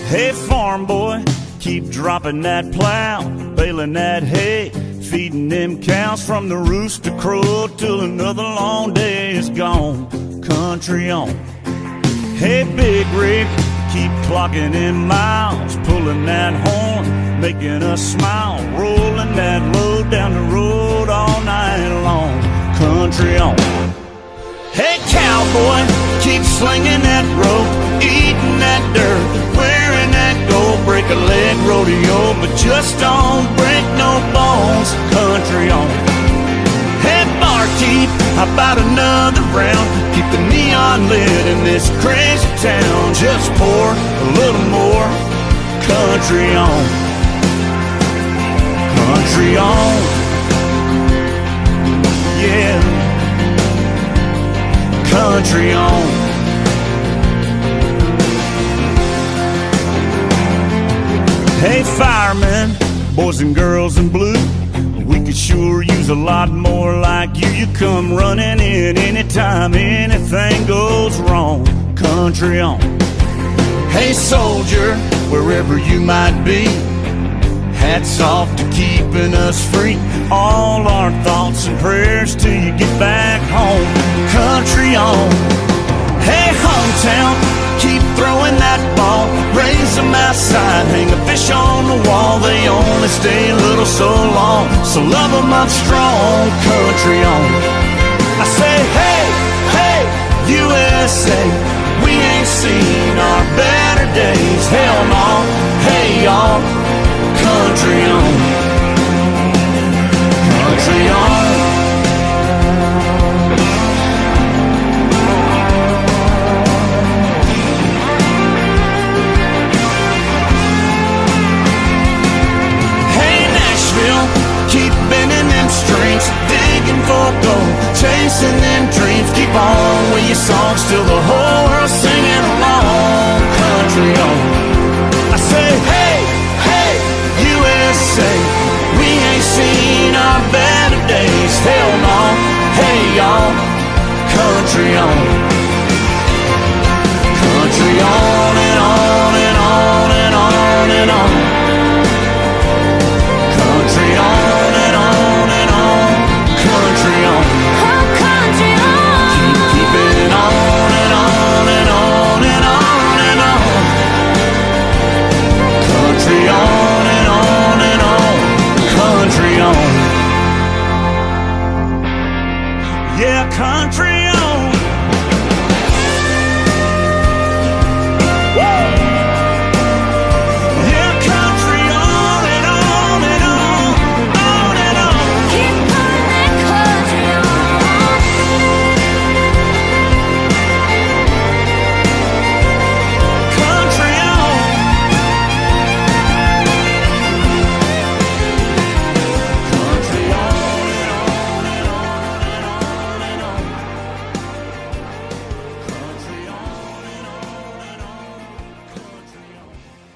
Hey farm boy, keep dropping that plow, baling that hay, feeding them cows from the rooster crow till another long day is gone. Country on. Hey big rig, keep clocking in miles, pulling that horn, making us smile, rolling that load down the road all night long. Country on. Hey cowboy, keep slinging that rope, eating that dirt, wearing that gold, break a leg rodeo, but just don't break no bones. Country on. Hey barkeep, how about another round? Keep the neon lit in this crazy town. Just pour a little more. Country on. Country on. Yeah. Country on. Hey firemen, boys and girls in blue, we could sure use a lot more like you. You come running in anytime anything goes wrong. Country on. Hey soldier, wherever you might be, hats off to keeping us free. All our thoughts and prayers till you get back home. Country on. Hey hometown, keep throwing that ball, raise them outside, hang a fish on the wall. They only stay a little so long, so love them up strong. Country on. I say hey, hey, USA, we ain't seen our better days. Hell no, hey y'all. Country on. Country on. Hey Nashville, keep bending them strings, digging for gold, chasing them dreams. Keep on with your songs till the whole world's singing along. Country on. I say hey, hey, USA, we ain't seen our better days. Hell no, hey y'all. Country on. Country on and on and on and on and on. Country on and on and on. Country on. Oh, country on. Keep it on and on and on and on and on. Country on and on and on. Country on. Yeah, country on. Woo! Yeah, country on and on and on and on. Keep putting that country on. Country on. Country on and on and on and on and on. Country on and on and on. Country on.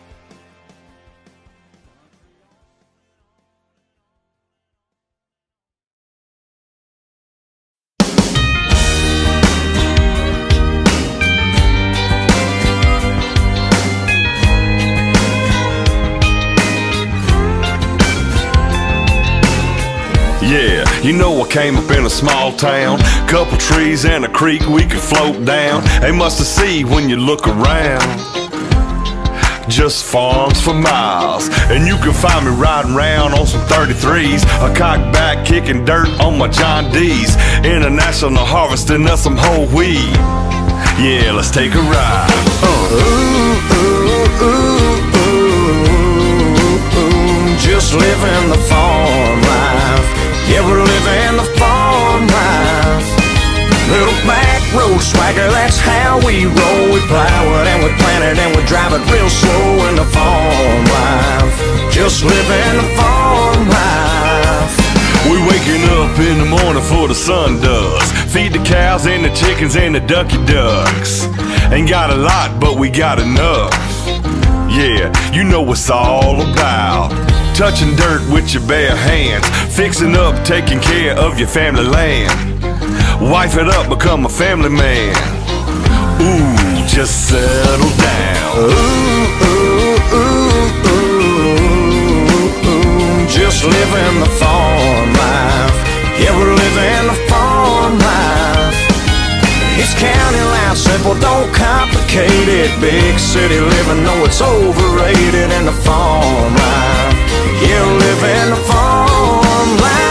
Yeah, you know I came up in a small town, couple trees and a creek we could float down. They must have seen when you look around. Just farms for miles, and you can find me riding around on some 33s, a cock back kicking dirt on my John D's, international harvesting of some whole wheat. Yeah, let's take a ride. Just living the farm life. Yeah, we're living the farm life. Little back road swagger, that's how we roll. We plow it and we plant it and we drive it real slow in the farm life. Just living the farm life. We waking up in the morning before the sun does, feed the cows and the chickens and the ducky ducks. Ain't got a lot, but we got enough. Yeah, you know what's all about. Touching dirt with your bare hands, fixing up, taking care of your family land. Wife it up, become a family man. Ooh, just settle down. Ooh, ooh, ooh, ooh, ooh. Just living the farm life. Yeah, we're living the farm life. It's county life, simple, don't complicate it. Big city living, no, it's overrated. In the farm life, yeah, living the farm life.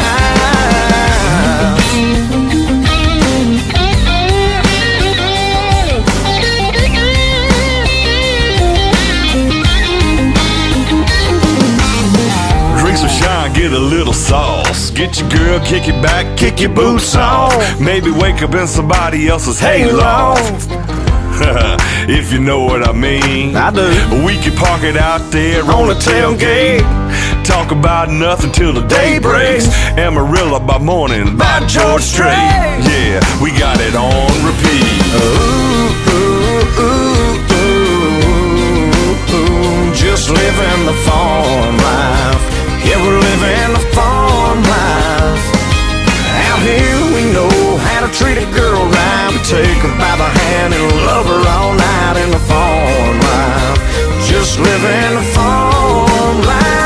Drink some shine, get a little sauce. Get your girl, kick it back, kick your boots off. Maybe wake up in somebody else's halo. If you know what I mean. I do. We can park it out there on the tailgate. Talk about nothing till the day breaks. Amarillo by morning by George Strait. Yeah, we got it on repeat. Ooh, ooh, ooh, ooh, ooh. Just living the farm life. Yeah, we're living the farm life. Out here we know how to treat a girl right. We take her by the hand and love her all night. In the farm life, just living the farm life.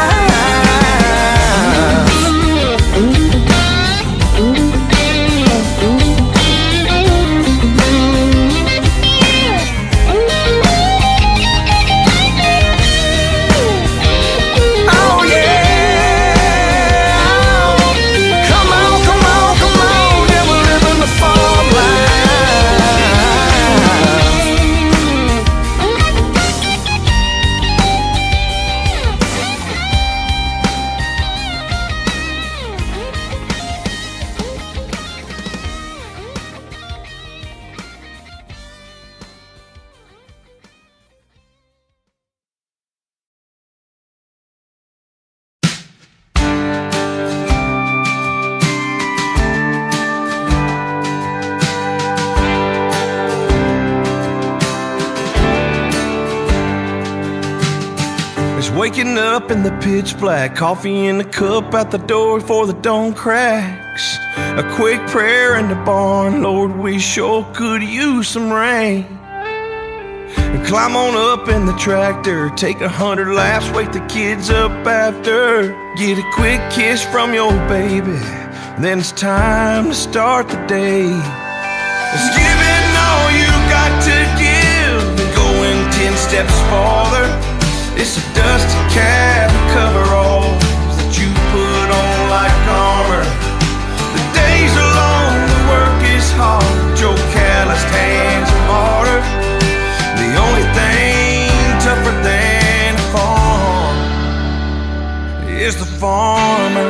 Waking up in the pitch black, coffee in the cup at the door before the dawn cracks. A quick prayer in the barn, Lord, we sure could use some rain. And climb on up in the tractor, take 100 laps, wake the kids up after. Get a quick kiss from your baby, then it's time to start the day. It's giving all you got to give, and going 10 steps farther. It's a dusty cap and coveralls that you put on like armor. The days are long, the work is hard, your calloused hands are harder. The only thing tougher than a farm is the farmer.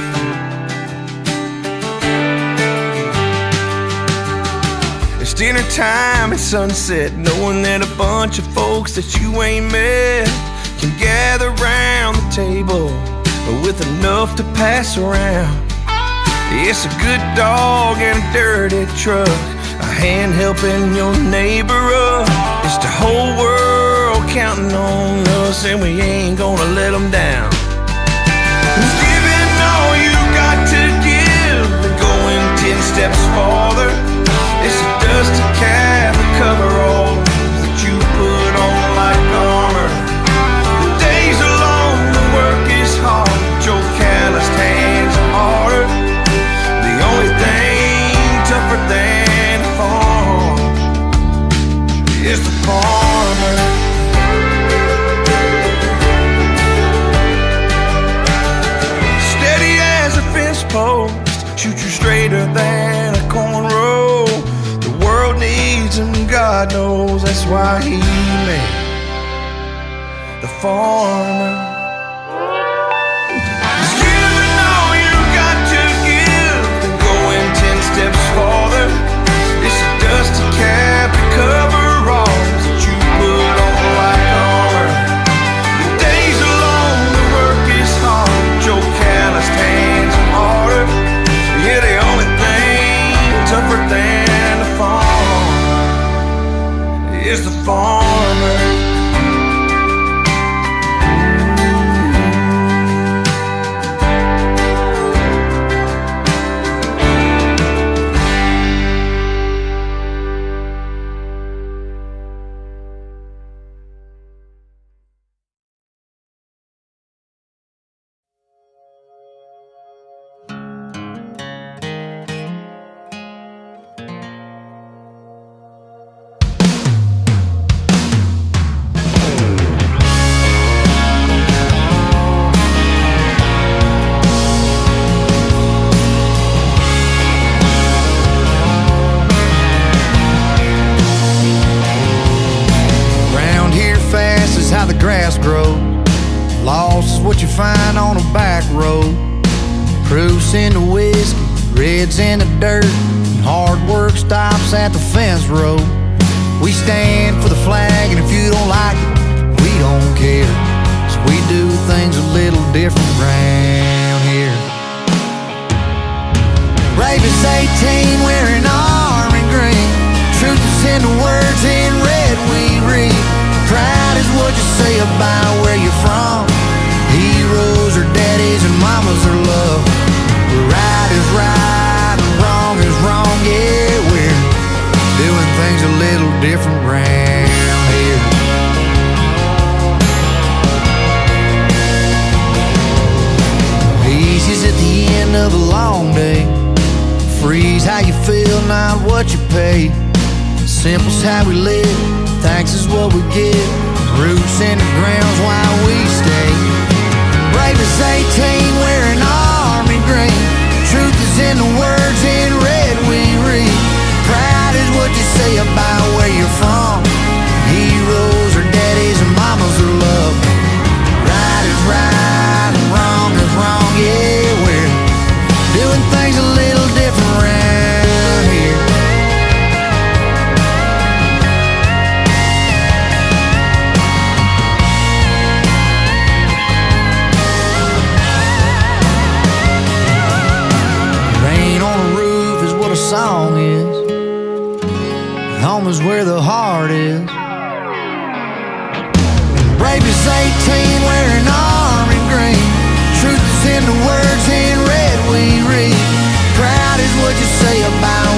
It's dinner time at sunset, knowing that a bunch of folks that you ain't met can gather round the table with enough to pass around. It's a good dog and a dirty truck, a hand helping your neighbor up. It's the whole world counting on us, and we ain't gonna let them down. It's giving all you got to give, and going 10 steps farther. It's a dusty cap and coveralls that you put on like armor. Your calloused hands are harder. The only thing tougher than a farm is the farmer. Steady as a fence post, shoot you straighter than a cornrow. The world needs him, God knows that's why he made the farmer. It's a dusty cap and coveralls that you put on like armor. The days are long, the work is hard, your calloused hands are harder. Yeah, the only thing tougher than a farm is the farmer. Loss is what you find on a back road. Proofs in the whiskey, reds in the dirt, and hard work stops at the fence road. We stand for the flag, and if you don't like it, we don't care, 'cause we do things a little different round here. Brave as 18, wearing army green. Truth is in the words in red we read. Pride is what you say about where you're from. Heroes are daddies and mamas are love. Right is right and wrong is wrong. Yeah, we're doing things a little different round here. Peace is at the end of a long day. Free's how you feel, not what you pay. Simple's how we live, thanks is what we get. Roots in the ground's why we stay. Brave as 18, wearing army green. Truth is in the words in red we read. Pride is what you say about where you're from. Heroes are daddies and mamas are love. Right is right and wrong is wrong. Yeah, we're doing things a little different around here. Rain on a roof is what a song is. Home is where the heart is. Brave as 18, wearing army green. Truth is in the words in red we read. Proud is what you say about